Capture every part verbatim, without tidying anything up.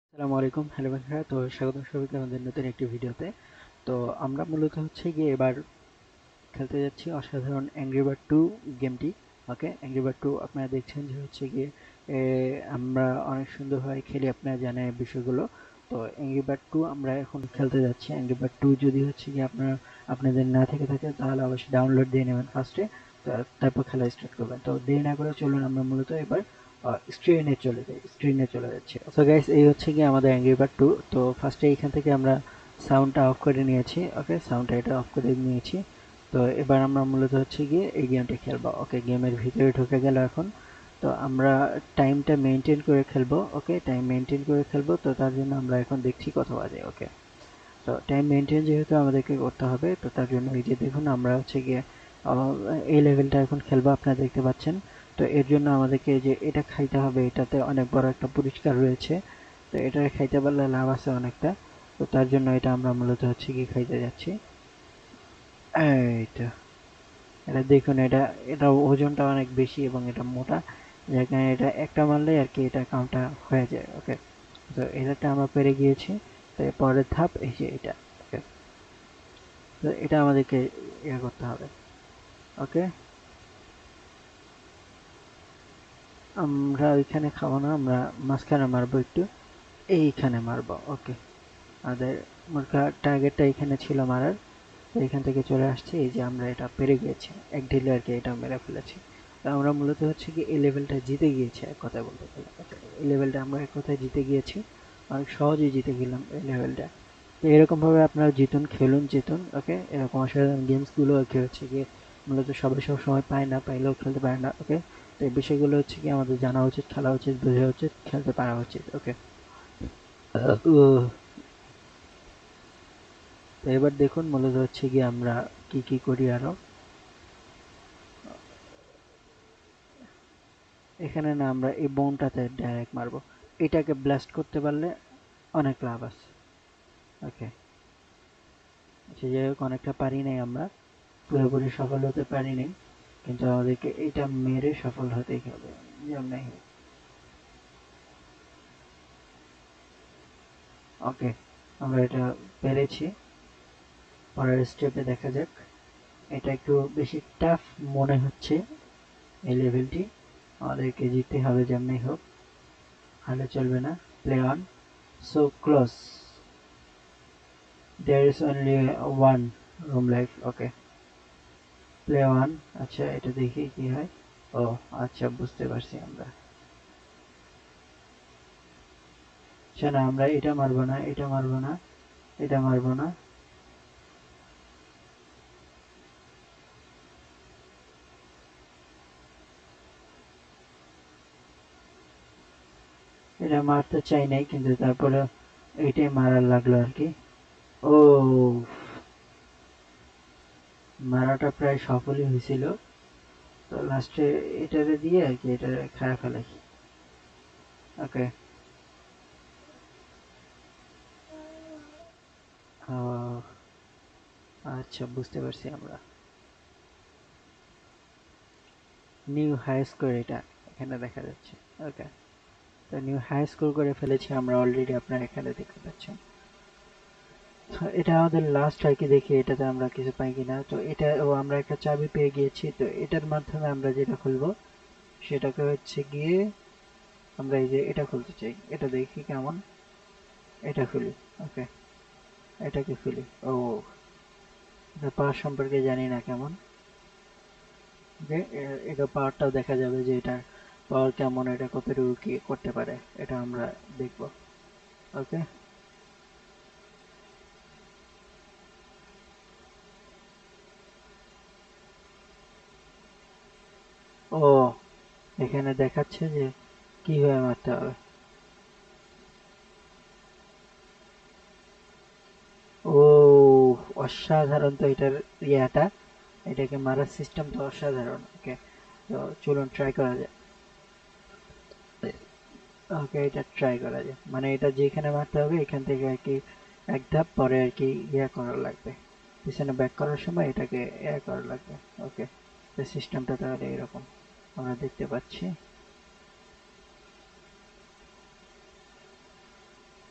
আসসালামু আলাইকুম, হ্যালো বন্ধুরা। তো স্বাগতম সবাইকে আমাদের নতুন একটি ভিডিওতে। তো আমরা মূলত হচ্ছে গিয়ে এবার খেলতে যাচ্ছি অসাধারণ অ্যাংরি বার্ড টু গেমটি। ওকে, অ্যাংরি বার্ড টু আপনারা দেখছেন যে হচ্ছে গিয়ে এ, আমরা অনেক সুন্দরভাবে খেলি, আপনারা জানেন এই বিষয়গুলো। তো অ্যাংরি বার্ড টু আমরা এখন খেলতে যাচ্ছি। অ্যাংরি বার্ড টু যদি হচ্ছে গিয়ে আপনারা আপনাদের না থেকে থাকে তাহলে অবশ্যই ডাউনলোড দিয়ে নেবেন ফার্স্টে, তারপর খেলা স্টার্ট করবেন। তো দেরি না করে চলুন আমরা মূলত এবার স্ক্রিনে চলে যাই স্ক্রিনে চলে যাচ্ছে। সো গাইস, এই হচ্ছে কি আমাদের অ্যাংরি বার্ড টু। তো ফার্স্টে এইখান থেকে আমরা সাউন্ডটা অফ করে নিয়েছি। ওকে, সাউন্ডটা এটা অফ করে নিয়েছি। তো এবার আমরা মূলত হচ্ছে গিয়ে এই গেমটা খেলবো। ওকে, গেমের ভিতরে ঢুকে গেল এখন। তো আমরা টাইমটা মেনটেন করে খেলবো। ওকে, টাইম মেনটেন করে খেলবো। তো তার জন্য আমরা এখন দেখছি কত বাজে। ওকে, তো টাইম মেনটেন যেহেতু আমাদেরকে করতে হবে, তো তার জন্য এই যে দেখুন আমরা হচ্ছে গিয়ে আহ, এই লেভেলটা এখন খেলবো, আপনারা দেখতে পাচ্ছেন। তো এর জন্য আমাদেরকে যে এটা খাইতে হবে, এটাতে অনেক বড় একটা পুরস্কার রয়েছে। তো এটা খাইতে পারলে লাভ আছে অনেকটা। তো তার জন্য এটা আমরা মূলত হচ্ছে কি খাইতে যাচ্ছি। এইটা, এটা দেখুন, এটা এটা ওজনটা অনেক বেশি এবং এটা মোটা, যার কারণে এটা একটা মারলে আর কি এটা কাউন্টটা হয়ে যায়। ওকে, তো এটাতে আমরা পেরে গিয়েছি। তো পরের ধাপ এই যে এটা। ওকে, তো এটা আমাদেরকে ইয়ে করতে হবে। ওকে, আমরা ওইখানে খাবো না, আমরা মাঝখানে মারবো একটু, এইখানে মারবো। ওকে, আমাদের মুরগা টার্গেটটা এখানে ছিল মারার। তো এখান থেকে চলে আসছে, এই যে আমরা এটা পেরে গিয়েছি এক ঢিলে আর কি, এটা মেরে ফেলেছি। তো আমরা মূলত হচ্ছে কি এই লেভেলটা জিতে গিয়েছি এক কথায় বলতে গেলে। Okay, এই লেভেলটা আমরা এক কথায় জিতে গিয়েছি, অনেক সহজেই জিতে গেলাম এই লেভেলটা। তো এরকম ভাবে আপনারা জিতুন, খেলুন, জিতুন। ওকে, এরকম অসাধারণ গেমস গুলো আর কি হচ্ছে গিয়ে মূলত সবাই সব সময় পায় না, পাইলেও খেলতে পারে না। ওকে, তো এই বিষয়গুলো হচ্ছে কি আমাদের জানা উচিত, খেলা উচিত, বোঝা উচিত, খেলতে পারা উচিত। ওকে, তো এবার দেখুন মূলত হচ্ছে গিয়ে আমরা কি কি করি আরো। এখানে না আমরা এই বোনটাতে ডাইরেক্ট মারবো, এটাকে ব্লাস্ট করতে পারলে অনেক লাভ আছে। ওকে, আচ্ছা যাই হোক, অনেকটা পারি নাই আমরা, পুরোপুরি সফল হতে পারি নাই, কিন্তু আমাদেরকে এটা মেরে সফল হতেই হবে যেমনি হোক। ওকে, আমরা এটা পেরেছি। পরের স্টেপে দেখা যাক। এটা একটু বেশি টাফ মনে হচ্ছে এই লেভেলটি, আমাদেরকে জিততে হবে যেমনি হোক, হারলে চলবে না। Play on, so close, there is only one room life. Okay, play one. আচ্ছা, এটা দেখি কি হয়। ও আচ্ছা, বুঝতে পারছি আমরা। আচ্ছা না, আমরা এটা মারবো না, এটা মারবো না, এটা মারবো না। এটা মারতে চাই নাই, কিন্তু তারপরে এইটাই মারার লাগলো আর কি। ও, মারাটা প্রায় সফলই হয়েছিল। তো লাস্টে এটারে দিয়ে আর কি এটারে খায় ফেলাই। ওকে, আচ্ছা বুঝতে পারছি আমরা। নিউ হাই স্কোর এটা এখানে দেখা যাচ্ছে। ওকে, তো নিউ হাই স্কোর করে ফেলেছি আমরা অলরেডি, আপনারা এখানে দেখতে পাচ্ছেন। তো এটা আমাদের লাস্ট আর কি, দেখি এটাতে আমরা কিছু পাই কিনা। তো এটা ও আমরা একটা চাবি পেয়ে গিয়েছি, তো এটার মাধ্যমে আমরা যেটা খুলবো সেটাকে হচ্ছে গিয়ে আমরা এই যে এটা খুলতে চাই, এটা দেখি কেমন। এটা খুলি। ওকে, এটাকে খুলি। ও, এটা পাওয়ার সম্পর্কে জানি না কেমন। ওকে, এটা পাওয়ারটাও দেখা যাবে যে এটার পাওয়ার কেমন, এটা কতটুকু কি করতে পারে, এটা আমরা দেখব। ওকে, ও এখানে দেখাচ্ছে যে কিভাবে মারতে হবে। ও অসাধারণ, তো এটার ইয়াটা, এটাকে মারার সিস্টেম তো অসাধারণ। ওকে, তো চলুন ট্রাই করা যায়। ওকে, এটা ট্রাই করা যায়, মানে এটা যেখানে মারতে হবে এখান থেকে আর কি এক ধাপ পরে আর কি ইয়া করা লাগবে, পিছনে ব্যাক করার সময় এটাকে ইয়া করা লাগবে। ওকে, তো সিস্টেমটা তাহলে এরকম আমরা দেখতে পাচ্ছি।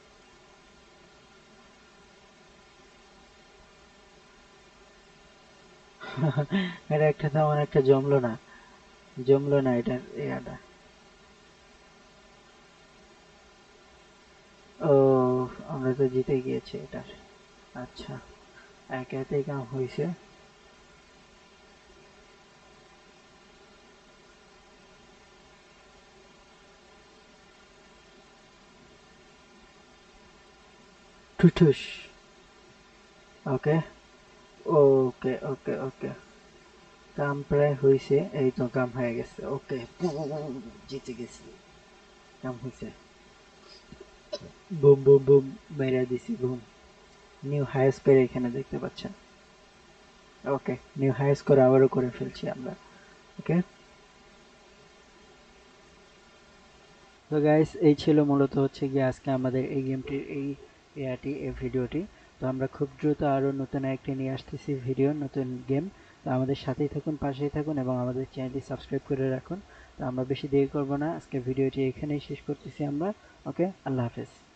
এটা একটা তেমন একটা জমলো না, জমলো না এটার ইয়াটা। ও, আমরা তো জিতে গিয়েছি এটার। আচ্ছা, এক এতেই কাম হয়েছে। ঠুঠুস। ওকে ওকে ওকে ওকে, কাম প্রায় হয়েছে, এই তো কাম হয়ে গেছে। ওকে, জিতে গেছি, কাম হয়েছে। বুম বুম বুম, মেরে দিছি বুম। নিউ হাই স্কোর এখানে দেখতে পাচ্ছেন। ওকে, নিউ হাই স্কোর আবারও করে ফেলছি আমরা। ওকে, তো গাইস এই ছিল মূলত হচ্ছে গিয়ে আজকে আমাদের এই গেমটির এই ইয়াটি এই ভিডিওটি। তো আমরা খুব দ্রুত আরও নতুন একটি নিয়ে আসতেছি ভিডিও, নতুন গেম। তো আমাদের সাথেই থাকুন, পাশেই থাকুন এবং আমাদের চ্যানেলটি সাবস্ক্রাইব করে রাখুন। তো আমরা বেশি দেরি করব না, আজকে ভিডিওটি এখানেই শেষ করতেছি আমরা। ওকে, আল্লাহ হাফেজ।